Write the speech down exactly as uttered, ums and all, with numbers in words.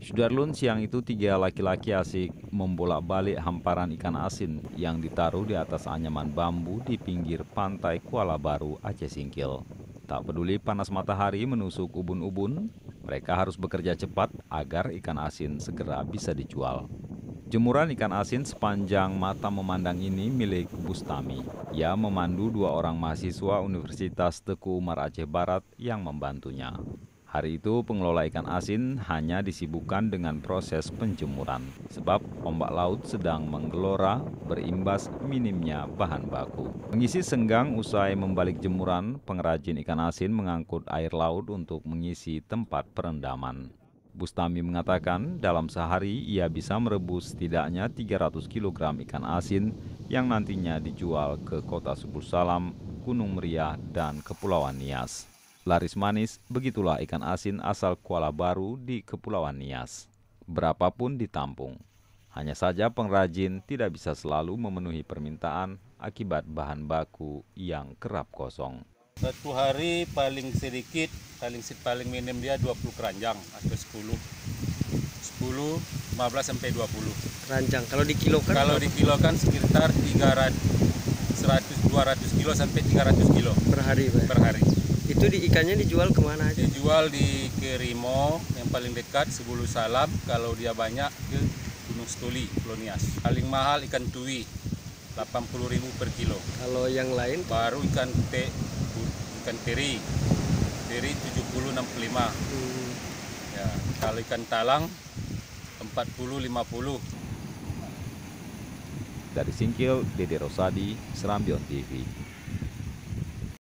Sudarlun, siang itu tiga laki-laki asik membolak-balik hamparan ikan asin yang ditaruh di atas anyaman bambu di pinggir pantai Kuala Baru, Aceh Singkil. Tak peduli panas matahari menusuk ubun-ubun, mereka harus bekerja cepat agar ikan asin segera bisa dijual. Jemuran ikan asin sepanjang mata memandang ini milik Bustami. Ia memandu dua orang mahasiswa Universitas Teku Umar Aceh Barat yang membantunya. Hari itu pengelola ikan asin hanya disibukkan dengan proses penjemuran, sebab ombak laut sedang menggelora berimbas minimnya bahan baku. Mengisi senggang usai membalik jemuran, pengrajin ikan asin mengangkut air laut untuk mengisi tempat perendaman. Bustami mengatakan dalam sehari ia bisa merebus setidaknya tiga ratus kilogram ikan asin yang nantinya dijual ke kota Subul Salam, Gunung Meriah, dan Kepulauan Nias. Laris manis, begitulah ikan asin asal Kuala Baru di Kepulauan Nias. Berapapun ditampung. Hanya saja pengrajin tidak bisa selalu memenuhi permintaan akibat bahan baku yang kerap kosong. Satu hari paling sedikit, paling paling minim dia dua puluh keranjang atau sepuluh. sepuluh, lima belas sampai dua puluh. Keranjang. Kalau dikilokan? Kalau dikilokan sekitar tiga ratus, dua ratus kilo sampai tiga ratus kilo Per hari, Pak? per hari. Itu di ikannya dijual kemana aja? Dijual di Kerimo yang paling dekat Sebulu Salam, kalau dia banyak ke Gunung Stoli, Pulau Nias. Paling mahal ikan tui, delapan puluh ribu per kilo. Kalau yang lain? Baru ikan te, ikan teri, teri tujuh puluh enam puluh lima. Hmm. Ya, kalau ikan talang empat puluh lima puluh. Dari Singkil, Dede Rosadi, Serambion T V.